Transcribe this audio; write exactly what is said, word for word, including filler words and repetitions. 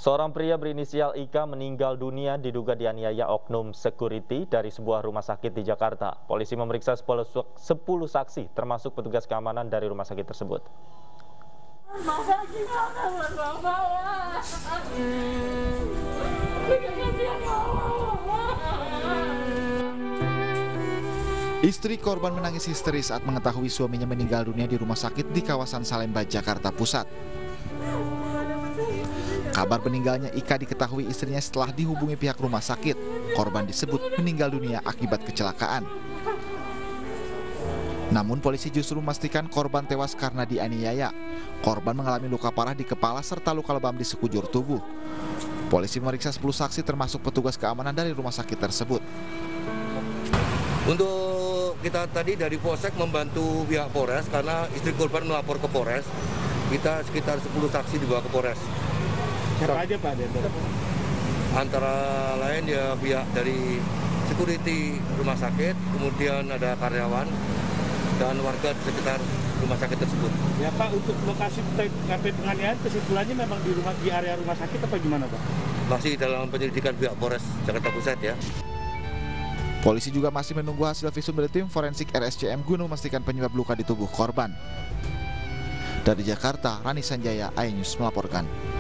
Seorang pria berinisial Ika meninggal dunia diduga dianiaya oknum security dari sebuah rumah sakit di Jakarta. Polisi memeriksa sepuluh saksi, termasuk petugas keamanan dari rumah sakit tersebut. Istri korban menangis histeris saat mengetahui suaminya meninggal dunia di rumah sakit di kawasan Salemba, Jakarta Pusat. Kabar meninggalnya Ika diketahui istrinya setelah dihubungi pihak rumah sakit. Korban disebut meninggal dunia akibat kecelakaan. Namun polisi justru memastikan korban tewas karena dianiaya. Korban mengalami luka parah di kepala serta luka lebam di sekujur tubuh. Polisi memeriksa sepuluh saksi termasuk petugas keamanan dari rumah sakit tersebut. Untuk kita tadi dari Polsek membantu pihak Polres karena istri korban melapor ke Polres. Kita sekitar sepuluh saksi dibawa ke Polres. Siapa aja Pak? Antara lain ya pihak dari security rumah sakit, kemudian ada karyawan dan warga di sekitar rumah sakit tersebut. Ya Pak, untuk lokasi T K P penganiayaan kesimpulannya memang di rumah di area rumah sakit apa gimana Pak? Masih dalam penyelidikan pihak Polres Jakarta Pusat ya. Polisi juga masih menunggu hasil visum dari tim forensik R S C M guna memastikan penyebab luka di tubuh korban. Dari Jakarta, Rani Sanjaya, iNews melaporkan.